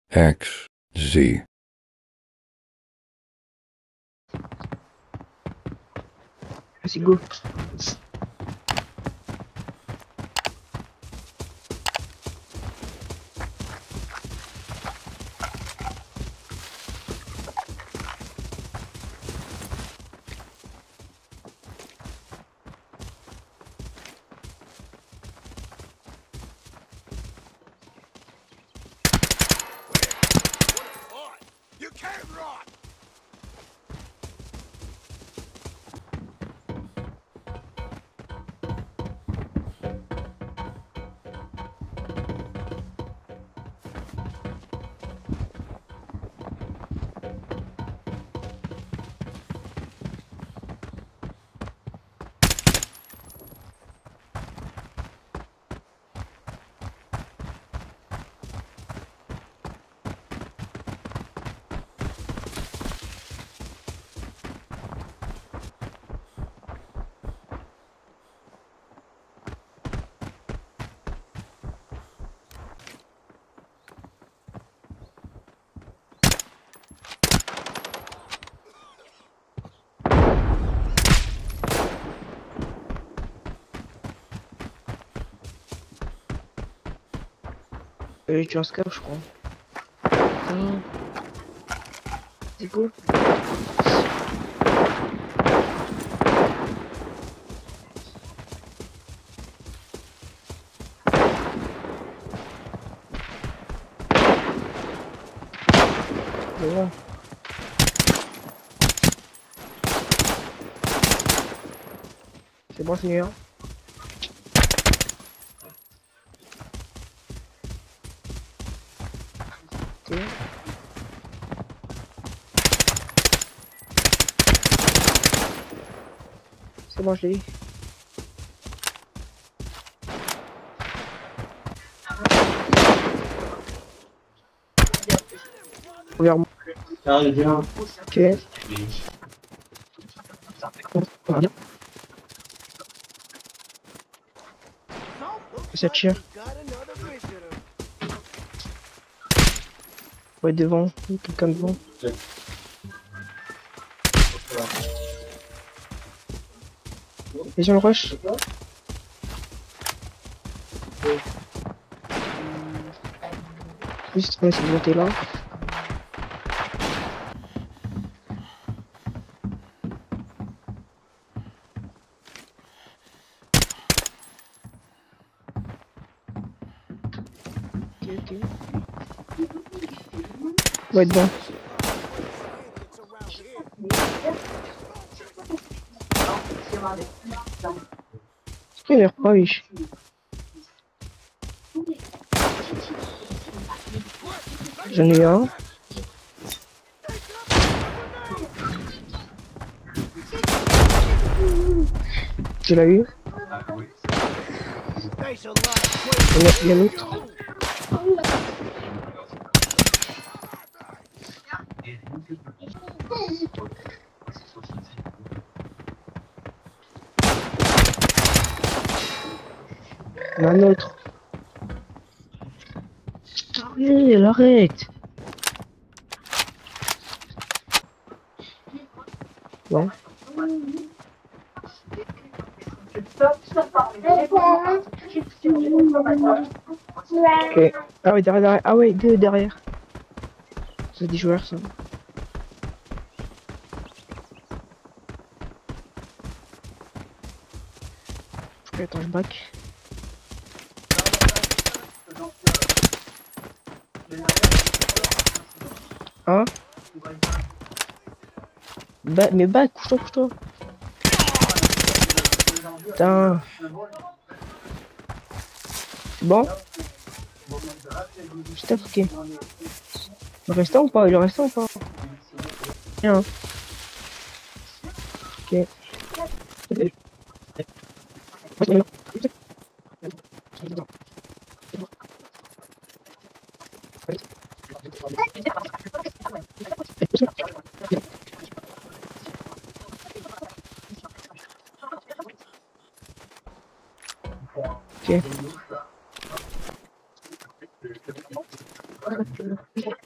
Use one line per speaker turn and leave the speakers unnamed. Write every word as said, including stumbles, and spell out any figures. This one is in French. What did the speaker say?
X, Z.
Vas-y, go. Euh, tu as un scap, je crois. Mmh. C'est cool. Voilà. C'est bon, c'est mieux. Hein. Okay. C'est bon, je l'ai eu. Vers moi. Ok. Ça tire. Ouais, devant. Quelqu'un devant. Et sur le rush. Juste, on essaie de monter là. Ok, ok. Ouais, devant. Il a l'air pas riche. J'en ai un. Je l'ai eu. Il y a l'autre. Il y en a un autre. Arrête, arrête. Bon. Ok. Ah ouais, derrière, derrière. Ah ouais, deux derrière. C'est des joueurs, ça. Ok, attends, je back. Hein? Bah, mais back, couche-toi, couche-toi. Putain. Bon. Putain, ok. Il reste un ou pas? Il reste un ou pas? Bien. Ok. Ok.